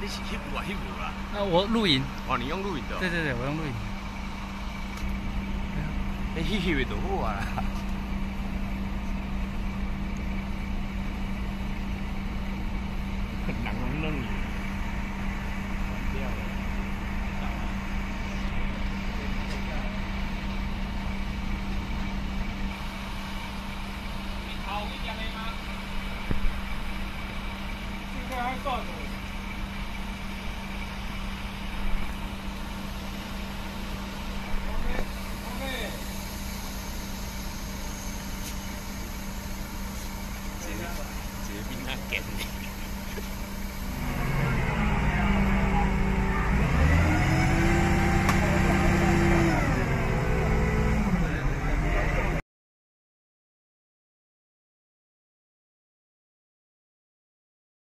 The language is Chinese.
你是翕有啊翕有啦。 那我录影。 哦，你用录影的。 对对对，我用录影。 你翕的就好啊啦。人拢弄你。关掉了。好一点的吗？现在还算了。这边那见你。